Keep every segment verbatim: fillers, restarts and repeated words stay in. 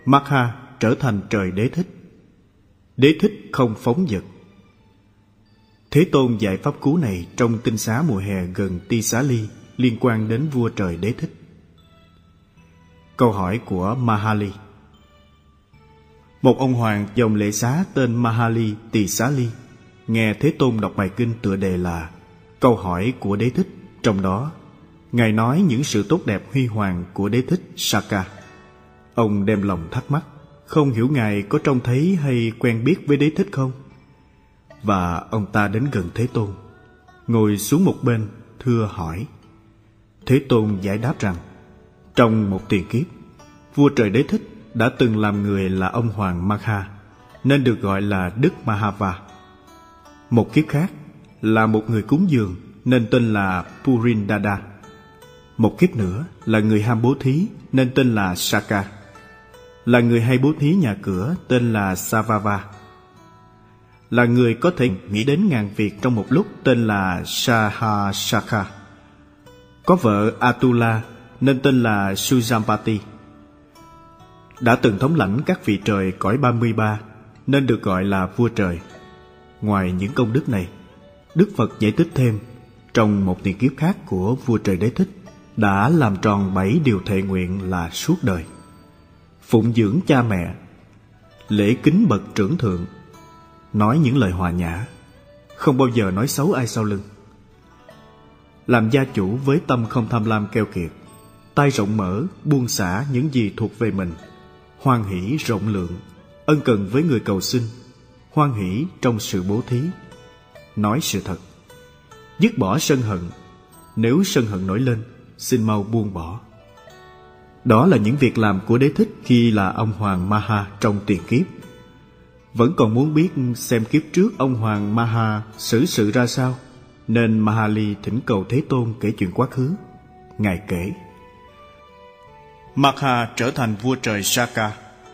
Magha trở thành trời Đế Thích. Đế Thích không phóng dật. Thế Tôn dạy pháp cú này trong tinh xá mùa hè gần Ti Xá Ly, liên quan đến vua trời Đế Thích. Câu hỏi của Mahali. Một ông hoàng dòng lệ xá tên Mahali Tỳ Xá Ly nghe Thế Tôn đọc bài kinh tựa đề là Câu hỏi của Đế Thích. Trong đó, Ngài nói những sự tốt đẹp huy hoàng của Đế Thích Saka. Ông đem lòng thắc mắc, không hiểu Ngài có trông thấy hay quen biết với Đế Thích không? Và ông ta đến gần Thế Tôn, ngồi xuống một bên, thưa hỏi. Thế Tôn giải đáp rằng, trong một tiền kiếp, vua trời Đế Thích đã từng làm người là ông hoàng Magha, nên được gọi là Đức Mahava. Một kiếp khác là một người cúng dường, nên tên là Purindada. Một kiếp nữa là người ham bố thí, nên tên là Saka. Là người hay bố thí nhà cửa, tên là Savava. Là người có thể nghĩ đến ngàn việc trong một lúc, tên là Sahasaka. Có vợ Atula, nên tên là Sujampati. Đã từng thống lãnh các vị trời cõi ba mươi ba, nên được gọi là vua trời. Ngoài những công đức này, Đức Phật giải thích thêm, trong một tiền kiếp khác của vua trời Đế Thích, đã làm tròn bảy điều thệ nguyện là suốt đời: phụng dưỡng cha mẹ, lễ kính bậc trưởng thượng, nói những lời hòa nhã, không bao giờ nói xấu ai sau lưng, làm gia chủ với tâm không tham lam keo kiệt, tay rộng mở, buông xả những gì thuộc về mình, hoan hỷ rộng lượng, ân cần với người cầu xin, hoan hỷ trong sự bố thí, nói sự thật, dứt bỏ sân hận, nếu sân hận nổi lên, xin mau buông bỏ. Đó là những việc làm của Đế Thích khi là ông hoàng Maha trong tiền kiếp. Vẫn còn muốn biết xem kiếp trước ông hoàng Maha xử sự ra sao, nên Mahali thỉnh cầu Thế Tôn kể chuyện quá khứ. Ngài kể: Magha trở thành vua trời Saka.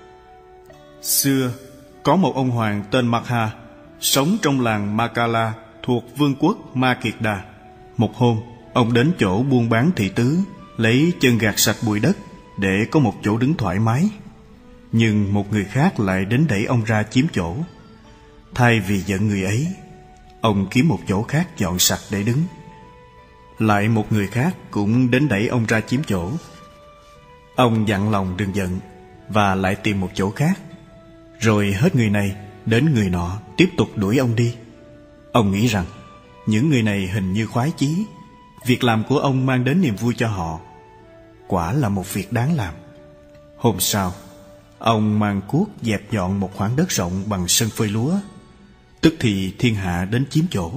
Xưa, có một ông hoàng tên Magha sống trong làng Makala thuộc vương quốc Ma Kiệt Đà. Một hôm, ông đến chỗ buôn bán thị tứ, lấy chân gạt sạch bụi đất để có một chỗ đứng thoải mái. Nhưng một người khác lại đến đẩy ông ra chiếm chỗ. Thay vì giận người ấy, ông kiếm một chỗ khác dọn sạch để đứng. Lại một người khác cũng đến đẩy ông ra chiếm chỗ. Ông dặn lòng đừng giận và lại tìm một chỗ khác. Rồi hết người này đến người nọ tiếp tục đuổi ông đi. Ông nghĩ rằng những người này hình như khoái chí, việc làm của ông mang đến niềm vui cho họ. Quả là một việc đáng làm. Hôm sau, ông mang cuốc dẹp dọn một khoảng đất rộng bằng sân phơi lúa. Tức thì thiên hạ đến chiếm chỗ.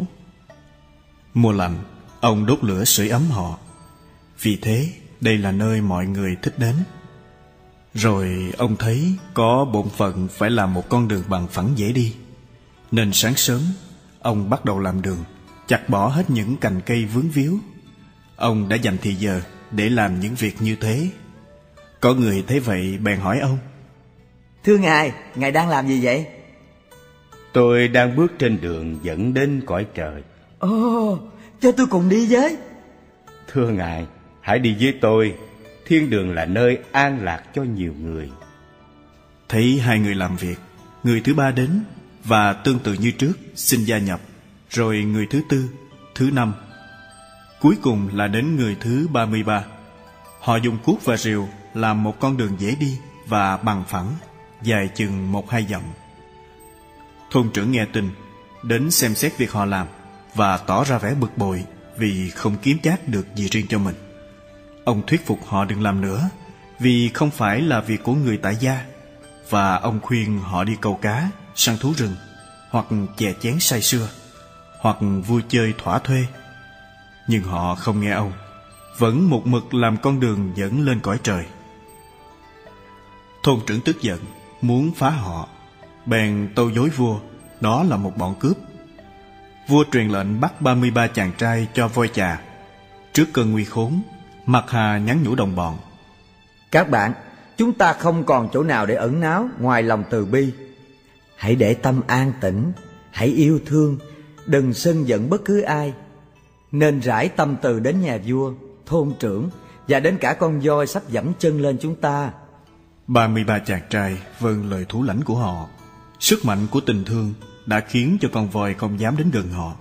Mùa lạnh, ông đốt lửa sưởi ấm họ. Vì thế, đây là nơi mọi người thích đến. Rồi ông thấy có bổn phận phải làm một con đường bằng phẳng dễ đi. Nên sáng sớm, ông bắt đầu làm đường, chặt bỏ hết những cành cây vướng víu. Ông đã dành thì giờ để làm những việc như thế. Có người thấy vậy bèn hỏi ông: Thưa Ngài, Ngài đang làm gì vậy? Tôi đang bước trên đường dẫn đến cõi trời. Ồ, cho tôi cùng đi với. Thưa Ngài, hãy đi với tôi. Thiên đường là nơi an lạc cho nhiều người. Thấy hai người làm việc, người thứ ba đến và tương tự như trước xin gia nhập. Rồi người thứ tư, thứ năm, cuối cùng là đến người thứ ba mươi ba. Họ dùng cuốc và rìu làm một con đường dễ đi và bằng phẳng, dài chừng một hai dặm. Thôn trưởng nghe tin, đến xem xét việc họ làm và tỏ ra vẻ bực bội vì không kiếm chác được gì riêng cho mình. Ông thuyết phục họ đừng làm nữa, vì không phải là việc của người tại gia, và ông khuyên họ đi câu cá, săn thú rừng, hoặc chè chén say sưa, hoặc vui chơi thỏa thuê. Nhưng họ không nghe ông, vẫn một mực làm con đường dẫn lên cõi trời. Thôn trưởng tức giận, muốn phá họ, bèn tâu dối vua đó là một bọn cướp. Vua truyền lệnh bắt ba mươi ba chàng trai cho voi chà. Trước cơn nguy khốn, Magha nhắn nhủ đồng bọn: Các bạn, chúng ta không còn chỗ nào để ẩn náu ngoài lòng từ bi. Hãy để tâm an tĩnh, hãy yêu thương, đừng sân giận bất cứ ai. Nên rải tâm từ đến nhà vua, thôn trưởng và đến cả con voi sắp dẫm chân lên chúng ta. ba mươi ba chàng trai vâng lời thủ lãnh của họ. Sức mạnh của tình thương đã khiến cho con voi không dám đến gần họ.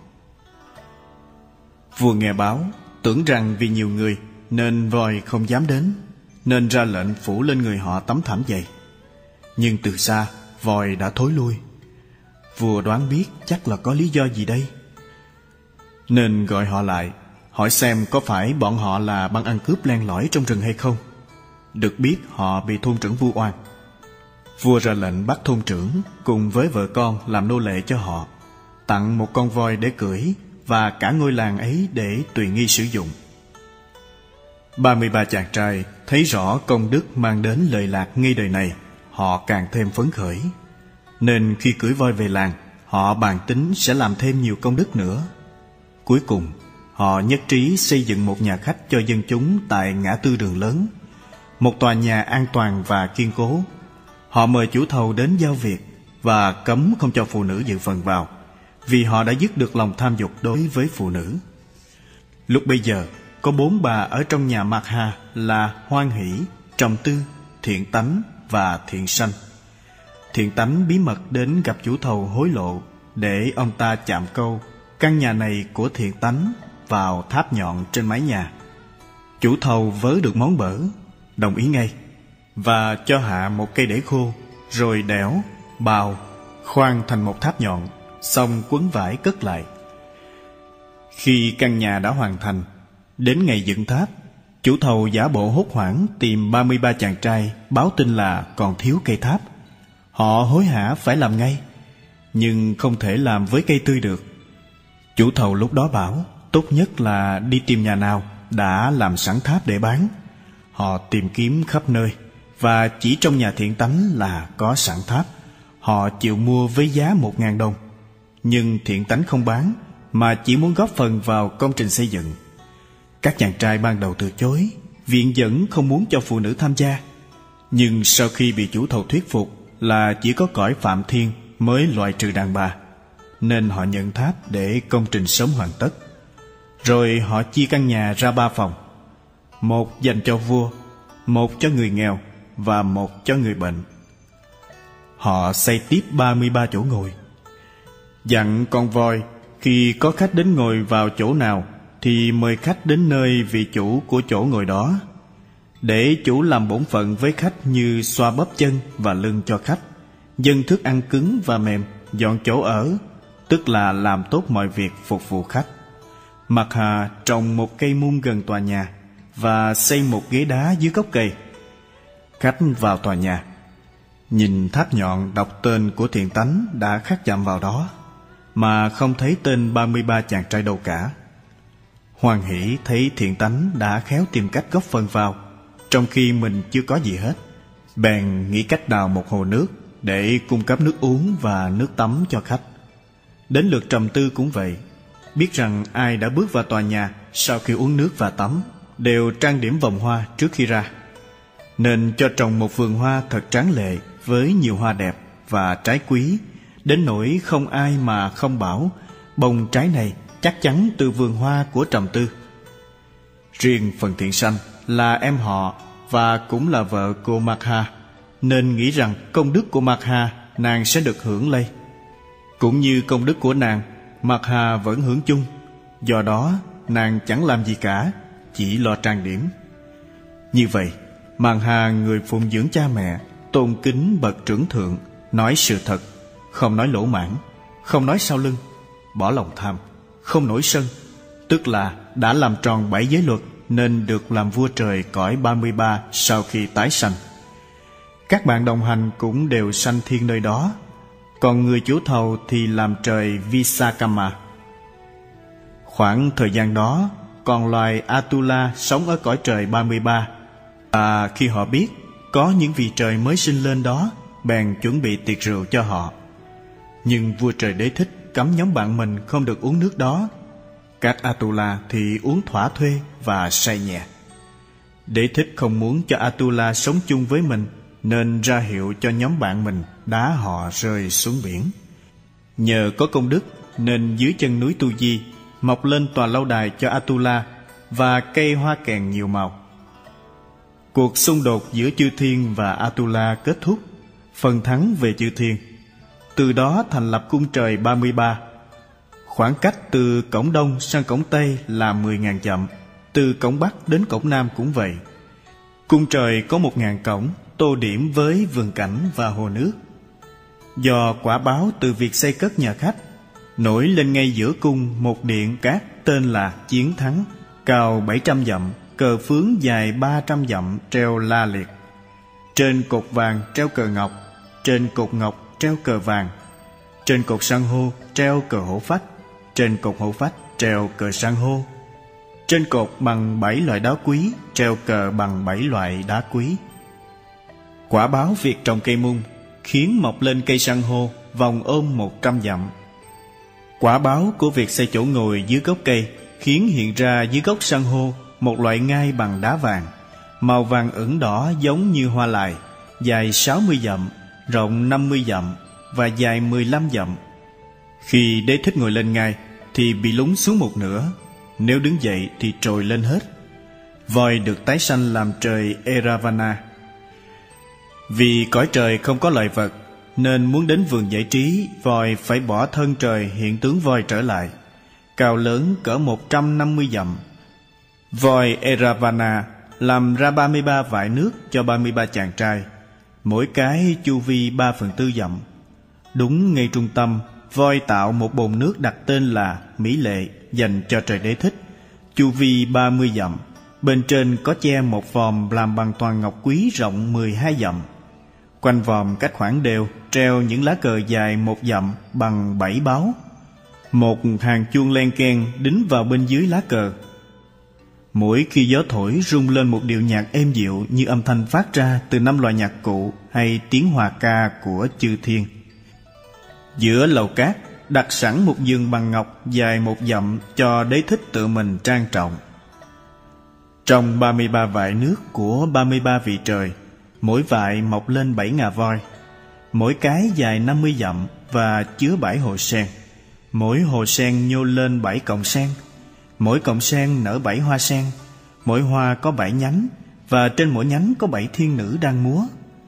Vua nghe báo, tưởng rằng vì nhiều người nên voi không dám đến, nên ra lệnh phủ lên người họ tấm thảm dày. Nhưng từ xa, voi đã thối lui. Vua đoán biết chắc là có lý do gì đây, nên gọi họ lại, hỏi xem có phải bọn họ là băng ăn cướp len lỏi trong rừng hay không. Được biết họ bị thôn trưởng vu oan. Vua ra lệnh bắt thôn trưởng cùng với vợ con làm nô lệ cho họ, tặng một con voi để cưỡi và cả ngôi làng ấy để tùy nghi sử dụng. ba mươi ba chàng trai thấy rõ công đức mang đến lợi lạc ngay đời này, họ càng thêm phấn khởi. Nên khi cưỡi voi về làng, họ bàn tính sẽ làm thêm nhiều công đức nữa. Cuối cùng, họ nhất trí xây dựng một nhà khách cho dân chúng tại ngã tư đường lớn, một tòa nhà an toàn và kiên cố. Họ mời chủ thầu đến giao việc và cấm không cho phụ nữ dự phần vào, vì họ đã dứt được lòng tham dục đối với phụ nữ. Lúc bây giờ, có bốn bà ở trong nhà Mạc Hà là Hoan Hỷ, Trầm Tư, Thiện Tánh và Thiện Sanh. Thiện Tánh bí mật đến gặp chủ thầu hối lộ để ông ta chạm câu căn nhà này của Thiện Tánh vào tháp nhọn trên mái nhà. Chủ thầu vớ được món bở, đồng ý ngay và cho hạ một cây để khô, rồi đẽo, bào, khoan thành một tháp nhọn, xong quấn vải cất lại. Khi căn nhà đã hoàn thành, đến ngày dựng tháp, chủ thầu giả bộ hốt hoảng tìm ba mươi ba chàng trai báo tin là còn thiếu cây tháp. Họ hối hả phải làm ngay, nhưng không thể làm với cây tươi được. Chủ thầu lúc đó bảo tốt nhất là đi tìm nhà nào đã làm sẵn tháp để bán. Họ tìm kiếm khắp nơi và chỉ trong nhà Thiện Tánh là có sẵn tháp. Họ chịu mua với giá một ngàn đồng, nhưng Thiện Tánh không bán mà chỉ muốn góp phần vào công trình xây dựng. Các chàng trai ban đầu từ chối, viện dẫn không muốn cho phụ nữ tham gia. Nhưng sau khi bị chủ thầu thuyết phục là chỉ có cõi Phạm Thiên mới loại trừ đàn bà, nên họ nhận tháp để công trình sớm hoàn tất. Rồi họ chia căn nhà ra ba phòng, một dành cho vua, một cho người nghèo và một cho người bệnh. Họ xây tiếp ba mươi ba chỗ ngồi. Dặn con voi khi có khách đến ngồi vào chỗ nào thì mời khách đến nơi vị chủ của chỗ ngồi đó, để chủ làm bổn phận với khách như xoa bóp chân và lưng cho khách, dâng thức ăn cứng và mềm, dọn chỗ ở, tức là làm tốt mọi việc phục vụ khách. Mạc Hà trồng một cây mung gần tòa nhà và xây một ghế đá dưới gốc cây. Khách vào tòa nhà, nhìn tháp nhọn đọc tên của Thiện Tánh đã khắc chạm vào đó, mà không thấy tên ba mươi ba chàng trai đâu cả. Hoan Hỷ thấy Thiện Tánh đã khéo tìm cách góp phần vào, trong khi mình chưa có gì hết, bèn nghĩ cách đào một hồ nước để cung cấp nước uống và nước tắm cho khách. Đến lượt Trầm Tư cũng vậy, biết rằng ai đã bước vào tòa nhà sau khi uống nước và tắm đều trang điểm vòng hoa trước khi ra, nên cho trồng một vườn hoa thật tráng lệ với nhiều hoa đẹp và trái quý, đến nỗi không ai mà không bảo bông trái này chắc chắn từ vườn hoa của Trầm Tư. Riêng phần Thiện Sanh là em họ và cũng là vợ của Mạc Hà, nên nghĩ rằng công đức của Mạc Hà nàng sẽ được hưởng lây, cũng như công đức của nàng Mạc Hà vẫn hưởng chung. Do đó nàng chẳng làm gì cả, chỉ lo trang điểm. Như vậy, Mạc Hà người phụng dưỡng cha mẹ, tôn kính bậc trưởng thượng, nói sự thật, không nói lỗ mãng, không nói sau lưng, bỏ lòng tham, không nổi sân, tức là đã làm tròn bảy giới luật nên được làm vua trời cõi ba mươi ba sau khi tái sanh. Các bạn đồng hành cũng đều sanh thiên nơi đó, còn người chủ thầu thì làm trời Visakama. Khoảng thời gian đó, còn loài Atula sống ở cõi trời ba mươi ba, và khi họ biết có những vị trời mới sinh lên đó, bèn chuẩn bị tiệc rượu cho họ. Nhưng vua trời Đế Thích cấm nhóm bạn mình không được uống nước đó. Các Atula thì uống thỏa thuê và say nhẹ. Đế Thích không muốn cho Atula sống chung với mình, nên ra hiệu cho nhóm bạn mình đá họ rơi xuống biển. Nhờ có công đức nên dưới chân núi Tu Di mọc lên tòa lâu đài cho Atula và cây hoa kèn nhiều màu. Cuộc xung đột giữa chư thiên và Atula kết thúc, phần thắng về chư thiên. Từ đó thành lập cung trời ba mươi ba. Khoảng cách từ cổng đông sang cổng tây là mười nghìn dặm, từ cổng bắc đến cổng nam cũng vậy. Cung trời có một nghìn cổng, tô điểm với vườn cảnh và hồ nước. Do quả báo từ việc xây cất nhà khách, nổi lên ngay giữa cung một điện cát tên là Chiến Thắng, cao bảy trăm dặm, cờ phướng dài ba trăm dặm treo la liệt. Trên cột vàng treo cờ ngọc, trên cột ngọc treo cờ vàng, trên cột san hô treo cờ hổ phách, trên cột hổ phách treo cờ san hô. Trên cột bằng bảy loại đá quý treo cờ bằng bảy loại đá quý. Quả báo việc trồng cây mung khiến mọc lên cây san hô vòng ôm một trăm dặm. Quả báo của việc xây chỗ ngồi dưới gốc cây khiến hiện ra dưới gốc san hô một loại ngai bằng đá vàng, màu vàng ửng đỏ giống như hoa lài, dài sáu mươi dặm, rộng năm mươi dặm và dài mười lăm dặm. Khi Đế Thích ngồi lên ngai thì bị lún xuống một nửa, nếu đứng dậy thì trồi lên hết. Voi được tái sanh làm trời Eravana. Vì cõi trời không có loài vật, nên muốn đến vườn giải trí, voi phải bỏ thân trời hiện tướng voi trở lại, cao lớn cỡ một trăm năm mươi dặm. Voi Eravana làm ra ba mươi ba vại nước cho ba mươi ba chàng trai, mỗi cái chu vi ba phần tư dặm. Đúng ngay trung tâm, voi tạo một bồn nước đặt tên là Mỹ Lệ dành cho trời Đế Thích, chu vi ba mươi dặm. Bên trên có che một vòm làm bằng toàn ngọc quý rộng mười hai dặm. Quanh vòm cách khoảng đều treo những lá cờ dài một dặm bằng bảy báo. Một hàng chuông len keng đính vào bên dưới lá cờ. Mỗi khi gió thổi rung lên một điệu nhạc êm dịu như âm thanh phát ra từ năm loại nhạc cụ hay tiếng hòa ca của chư thiên. Giữa lầu cát đặt sẵn một giường bằng ngọc dài một dặm cho Đế Thích tự mình trang trọng. Trong ba mươi ba vại nước của ba mươi ba vị trời, mỗi vại mọc lên bảy ngà voi, mỗi cái dài năm mươi dặm và chứa bảy hồ sen. Mỗi hồ sen nhô lên bảy cọng sen, mỗi cọng sen nở bảy hoa sen, mỗi hoa có bảy nhánh và trên mỗi nhánh có bảy thiên nữ đang múa.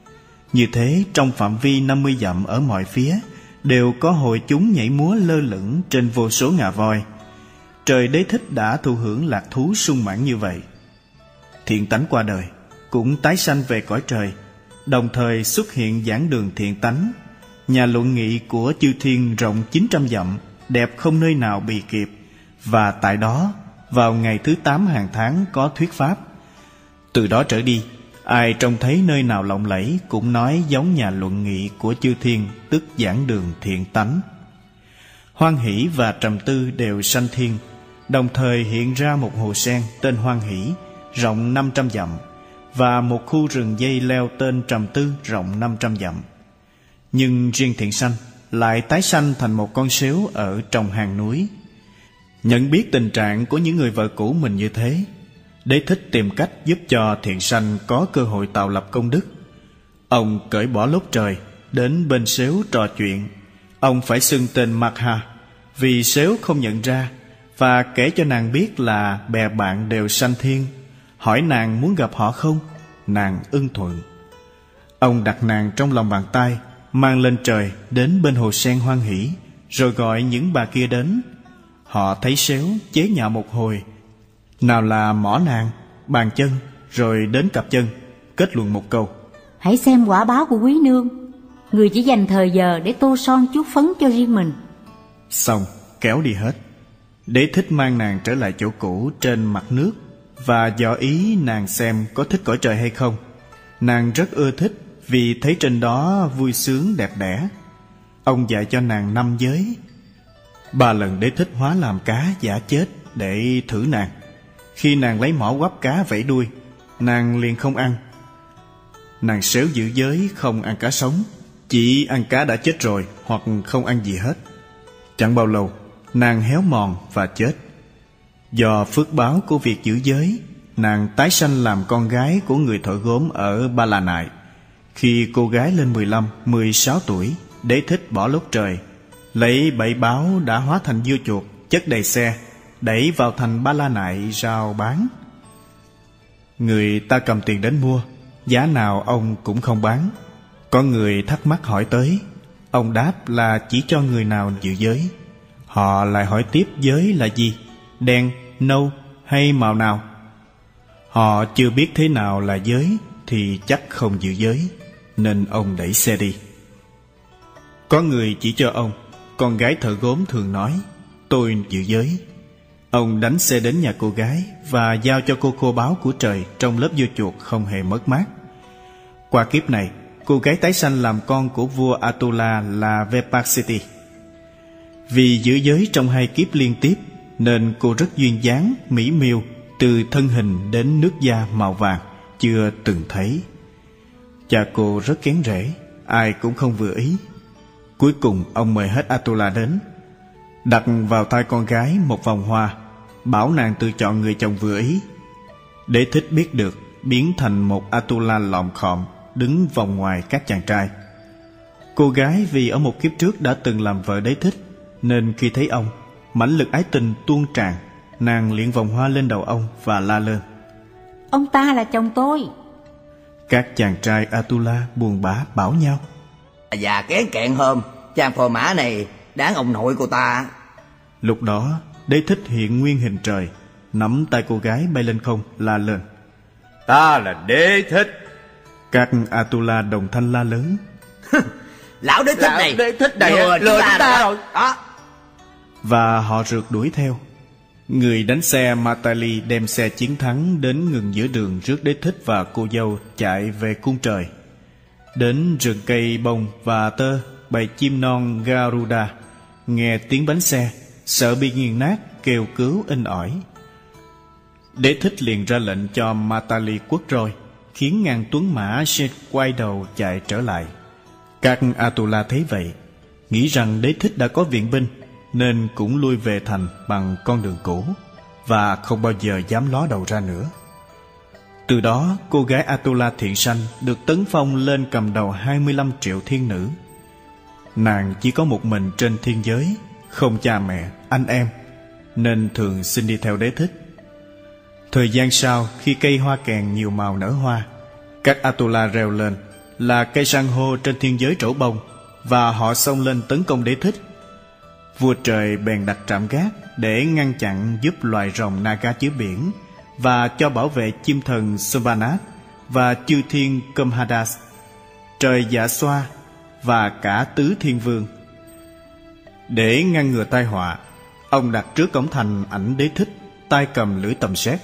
Như thế, trong phạm vi năm mươi dặm ở mọi phía đều có hội chúng nhảy múa lơ lửng trên vô số ngà voi. Trời Đế Thích đã thụ hưởng lạc thú sung mãn như vậy. Thiện tánh qua đời, cũng tái sanh về cõi trời, đồng thời xuất hiện giảng đường thiện tánh. Nhà luận nghị của chư thiên rộng chín trăm dặm, đẹp không nơi nào bì kịp. Và tại đó, vào ngày thứ tám hàng tháng có thuyết pháp. Từ đó trở đi, ai trông thấy nơi nào lộng lẫy cũng nói giống nhà luận nghị của chư thiên, tức giảng đường thiện tánh. Hoan Hỷ và Trầm Tư đều sanh thiên, đồng thời hiện ra một hồ sen tên Hoan Hỷ, rộng năm trăm dặm, và một khu rừng dây leo tên Trầm Tư rộng năm trăm dặm. Nhưng riêng Thiện Sanh lại tái sanh thành một con sếu ở trong hang núi. Nhận biết tình trạng của những người vợ cũ mình như thế, Đế Thích tìm cách giúp cho Thiện Sanh có cơ hội tạo lập công đức. Ông cởi bỏ lốt trời, đến bên sếu trò chuyện. Ông phải xưng tên Magha, vì sếu không nhận ra, và kể cho nàng biết là bè bạn đều sanh thiên. Hỏi nàng muốn gặp họ không, nàng ưng thuận. Ông đặt nàng trong lòng bàn tay, mang lên trời đến bên hồ sen Hoan Hỷ, rồi gọi những bà kia đến. Họ thấy sếu chế nhạo một hồi, nào là mỏ nàng, bàn chân, rồi đến cặp chân, kết luận một câu: hãy xem quả báo của quý nương, người chỉ dành thời giờ để tô son chuốt phấn cho riêng mình. Xong kéo đi hết. Đế Thích mang nàng trở lại chỗ cũ trên mặt nước, và dò ý nàng xem có thích cõi trời hay không. Nàng rất ưa thích, vì thấy trên đó vui sướng đẹp đẽ. Ông dạy cho nàng năm giới. Ba lần Đế Thích hóa làm cá giả chết để thử nàng. Khi nàng lấy mỏ quắp cá vẫy đuôi, nàng liền không ăn. Nàng xéo giữ giới không ăn cá sống, chỉ ăn cá đã chết rồi, hoặc không ăn gì hết. Chẳng bao lâu, nàng héo mòn và chết. Do phước báo của việc giữ giới, nàng tái sanh làm con gái của người thợ gốm ở Ba La Nại. Khi cô gái lên mười lăm, mười sáu tuổi, Đế Thích bỏ lốt trời, lấy bảy báo đã hóa thành dưa chuột, chất đầy xe, đẩy vào thành Ba La Nại rao bán. Người ta cầm tiền đến mua, giá nào ông cũng không bán. Có người thắc mắc hỏi tới, ông đáp là chỉ cho người nào dự giới. Họ lại hỏi tiếp giới là gì, đen, nâu hay màu nào. Họ chưa biết thế nào là giới thì chắc không dự giới, nên ông đẩy xe đi. Có người chỉ cho ông, con gái thợ gốm thường nói, tôi dự giới. Ông đánh xe đến nhà cô gái và giao cho cô khô báu của trời trong lớp dưa chuột không hề mất mát. Qua kiếp này, cô gái tái sanh làm con của vua Atula là Vepasiti. Vì giữ giới trong hai kiếp liên tiếp nên cô rất duyên dáng, mỹ miều, từ thân hình đến nước da màu vàng chưa từng thấy. Cha cô rất kén rễ, ai cũng không vừa ý. Cuối cùng ông mời hết Atula đến, đặt vào tay con gái một vòng hoa, bảo nàng tự chọn người chồng vừa ý. Đế thích biết được, biến thành một Atula lọm khọm đứng vòng ngoài các chàng trai. Cô gái vì ở một kiếp trước đã từng làm vợ đế thích, nên khi thấy ông, mãnh lực ái tình tuôn tràn. Nàng liền vòng hoa lên đầu ông và la lên, ông ta là chồng tôi. Các chàng trai Atula buồn bã bảo nhau, Và kén kẹn hôm, chàng phò mã này đáng ông nội của ta. Lúc đó đế thích hiện nguyên hình trời, nắm tay cô gái bay lên không la lên, Ta là Đế Thích. Các Atula đồng thanh la lớn, Lão đế thích Lão này Đế Thích này lừa lừa chúng ta rồi. Đó. và họ rượt đuổi theo. Người đánh xe Matali đem xe chiến thắng đến ngừng giữa đường rước đế thích và cô dâu chạy về cung trời. Đến rừng cây bông và tơ, bầy chim non Garuda nghe tiếng bánh xe, sợ bị nghiền nát, kêu cứu inh ỏi. Đế thích liền ra lệnh cho Matali quất roi, khiến ngàn tuấn mã Shet quay đầu chạy trở lại. Các Atula thấy vậy, nghĩ rằng đế thích đã có viện binh, nên cũng lui về thành bằng con đường cũ và không bao giờ dám ló đầu ra nữa. Từ đó, cô gái Atula thiện sanh được tấn phong lên cầm đầu hai mươi lăm triệu thiên nữ. Nàng chỉ có một mình trên thiên giới, không cha mẹ, anh em, nên thường xin đi theo đế thích. Thời gian sau, khi cây hoa kèn nhiều màu nở hoa, các Atula reo lên là cây san hô trên thiên giới trổ bông, và họ xông lên tấn công đế thích. Vua trời bèn đặt trạm gác để ngăn chặn giúp loài rồng Naga dưới biển, và cho bảo vệ chim thần Svanat và chư thiên Kumhadas, trời Dạ Xoa và cả tứ thiên vương. Để ngăn ngừa tai họa, ông đặt trước cổng thành ảnh đế thích, tay cầm lưỡi tầm sét.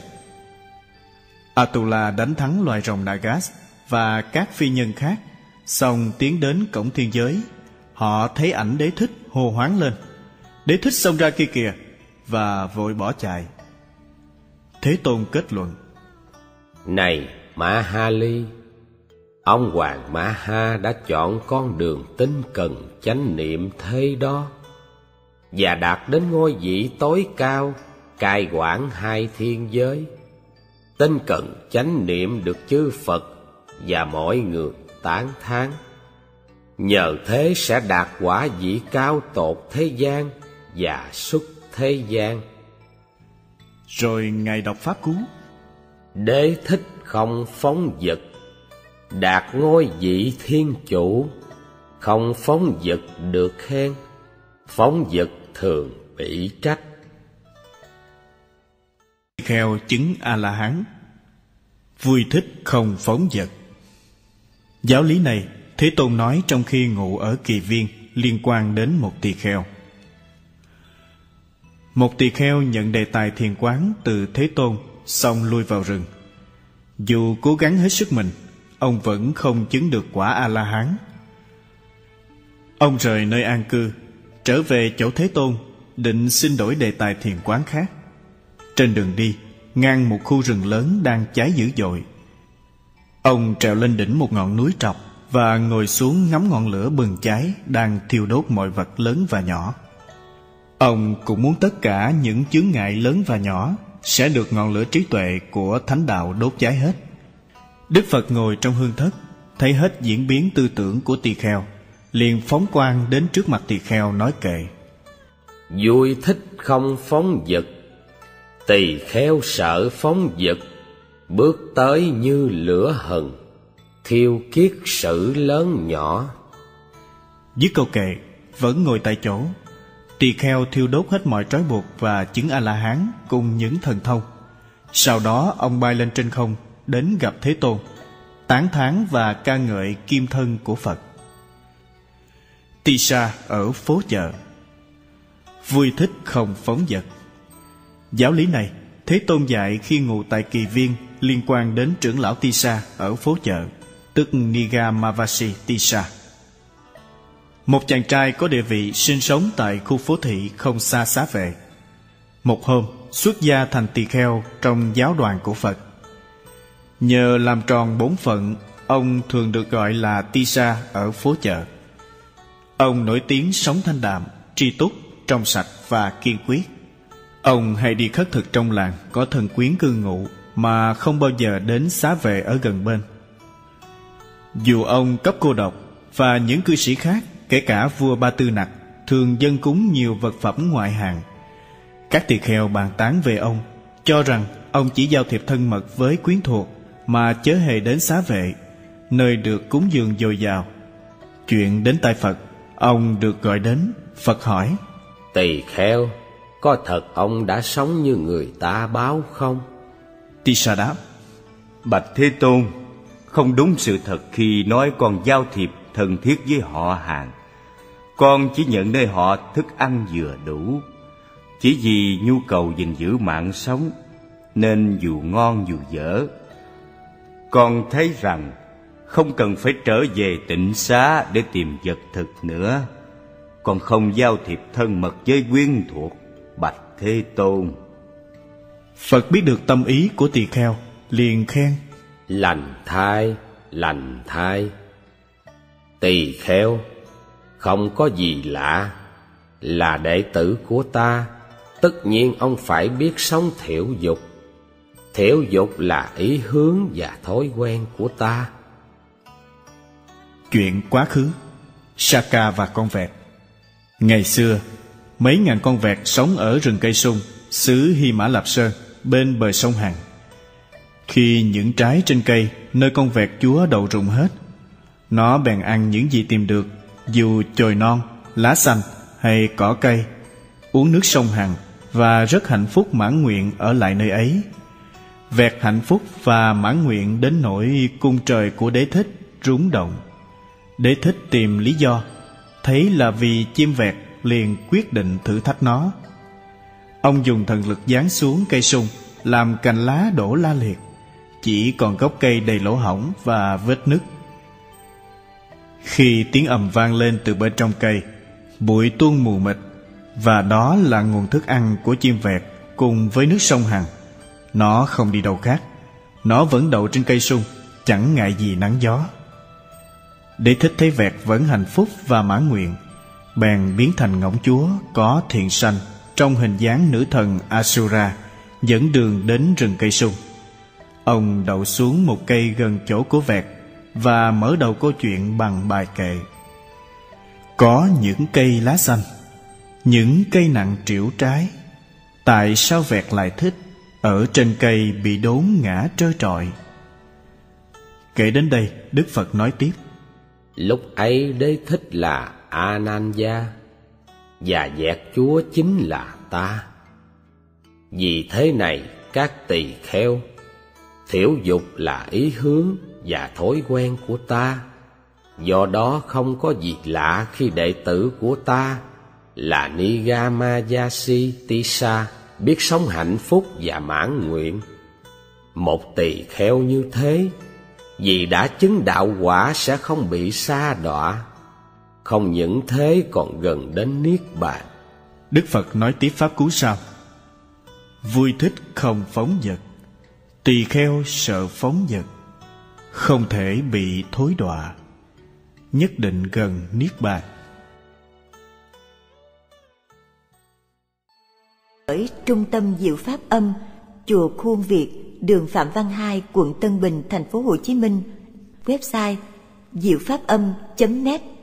Atula đánh thắng loài rồng Nagas và các phi nhân khác, xong tiến đến cổng thiên giới. Họ thấy ảnh đế thích hô hoáng lên, đế thích xông ra kia kìa, và vội bỏ chạy. Thế Tôn kết luận: Này Ma-ha-li, ông hoàng Ma-ha đã chọn con đường tinh cần chánh niệm thế đó, và đạt đến ngôi vị tối cao, cai quản hai thiên giới. Tinh cần chánh niệm được chư Phật và mọi người tán thán, nhờ thế sẽ đạt quả vị cao tột thế gian và xuất thế gian. Rồi Ngài đọc pháp cú: Đế thích không phóng dật, đạt ngôi vị thiên chủ. Không phóng dật được khen, phóng dật thường bị trách. Kheo chứng A-la-hán, vui thích không phóng dật. Giáo lý này Thế Tôn nói trong khi ngụ ở Kỳ Viên, liên quan đến một tỳ kheo. Một tỳ kheo nhận đề tài thiền quán từ Thế Tôn, xong lui vào rừng. Dù cố gắng hết sức mình, ông vẫn không chứng được quả A-la-hán. Ông rời nơi an cư, trở về chỗ Thế Tôn, định xin đổi đề tài thiền quán khác. Trên đường đi, ngang một khu rừng lớn đang cháy dữ dội. Ông trèo lên đỉnh một ngọn núi trọc và ngồi xuống ngắm ngọn lửa bừng cháy đang thiêu đốt mọi vật lớn và nhỏ. Ông cũng muốn tất cả những chướng ngại lớn và nhỏ sẽ được ngọn lửa trí tuệ của thánh đạo đốt cháy hết. Đức Phật ngồi trong hương thất, thấy hết diễn biến tư tưởng của tỳ kheo, liền phóng quang đến trước mặt tỳ kheo nói kệ: Vui thích không phóng dật, tỳ kheo sợ phóng dật, bước tới như lửa hừng, thiêu kiết sử lớn nhỏ. Dưới câu kệ, vẫn ngồi tại chỗ, tỳ kheo thiêu đốt hết mọi trói buộc và chứng A-la-hán cùng những thần thông. Sau đó ông bay lên trên không, đến gặp Thế Tôn, tán thán và ca ngợi kim thân của Phật. Tỳ sa ở phố chợ. Vui thích không phóng dật. Giáo lý này Thế Tôn dạy khi ngụ tại Kỳ Viên, liên quan đến trưởng lão Tỳ sa ở phố chợ, tức Nigamavasi Tỳ sa. Một chàng trai có địa vị sinh sống tại khu phố thị không xa Xá Vệ. Một hôm, xuất gia thành tỳ kheo trong giáo đoàn của Phật. Nhờ làm tròn bổn phận, ông thường được gọi là Tỳ sa ở phố chợ. Ông nổi tiếng sống thanh đạm, tri túc, trong sạch và kiên quyết. Ông hay đi khất thực trong làng có thần quyến cư ngụ mà không bao giờ đến Xá Vệ ở gần bên. Dù ông cấp cô độc và những cư sĩ khác, kể cả vua Ba Tư Nặc, thường dâng cúng nhiều vật phẩm ngoại hạng, các tỳ kheo bàn tán về ông, cho rằng ông chỉ giao thiệp thân mật với quyến thuộc mà chớ hề đến Xá Vệ, nơi được cúng dường dồi dào. Chuyện đến tai Phật, ông được gọi đến. Phật hỏi: Tỳ kheo, có thật ông đã sống như người ta báo không? Tỳ sa đáp: Bạch Thế Tôn, không đúng sự thật khi nói con giao thiệp thân thiết với họ hàng. Con chỉ nhận nơi họ thức ăn vừa đủ, chỉ vì nhu cầu gìn giữ mạng sống, nên dù ngon dù dở. Con thấy rằng không cần phải trở về tịnh xá để tìm vật thực nữa. Con không giao thiệp thân mật với quyến thuộc, bạch Thế Tôn. Phật biết được tâm ý của tỳ kheo, liền khen: Lành thai, lành thai. Tỳ kheo, không có gì lạ, là đệ tử của ta, tất nhiên ông phải biết sống thiểu dục. Thiểu dục là ý hướng và thói quen của ta. Chuyện quá khứ. Saka và con vẹt. Ngày xưa, mấy ngàn con vẹt sống ở rừng cây sung, xứ Hy Mã Lạp Sơn, bên bờ sông Hằng. Khi những trái trên cây nơi con vẹt chúa đậu rụng hết, nó bèn ăn những gì tìm được, dù chồi non, lá xanh hay cỏ cây, uống nước sông Hằng và rất hạnh phúc mãn nguyện ở lại nơi ấy. Vẹt hạnh phúc và mãn nguyện đến nỗi cung trời của Đế Thích rúng động. Đế Thích tìm lý do, thấy là vì chim vẹt, liền quyết định thử thách nó. Ông dùng thần lực giáng xuống cây sung, làm cành lá đổ la liệt, chỉ còn gốc cây đầy lỗ hổng và vết nứt. Khi tiếng ầm vang lên từ bên trong cây, bụi tuôn mù mịt, và đó là nguồn thức ăn của chim vẹt cùng với nước sông Hằng. Nó không đi đâu khác, nó vẫn đậu trên cây sung, chẳng ngại gì nắng gió. Đế Thích thấy vẹt vẫn hạnh phúc và mãn nguyện, bèn biến thành ngỗng chúa có thiện sanh trong hình dáng nữ thần Asura, dẫn đường đến rừng cây sung. Ông đậu xuống một cây gần chỗ của vẹt và mở đầu câu chuyện bằng bài kệ: Có những cây lá xanh, những cây nặng trĩu trái, tại sao vẹt lại thích ở trên cây bị đốn ngã trơ trọi? Kể đến đây, Đức Phật nói tiếp: Lúc ấy Đế Thích là Ananya, và vẹt chúa chính là ta. Vì thế này các tỳ kheo, thiểu dục là ý hướng và thói quen của ta. Do đó không có gì lạ khi đệ tử của ta là Nigamayasi Tỳ sa biết sống hạnh phúc và mãn nguyện. Một tỳ kheo như thế, vì đã chứng đạo quả sẽ không bị sa đọa. Không những thế còn gần đến Niết Bàn. Đức Phật nói tiếp pháp cú sau: Vui thích không phóng dật, tỳ kheo sợ phóng dật, không thể bị thối đọa, nhất định gần Niết Bàn. Ở Trung tâm Diệu Pháp Âm, chùa Khuôn Việt, đường Phạm Văn Hai, quận Tân Bình, thành phố Hồ Chí Minh. Website diệu pháp âm chấm net.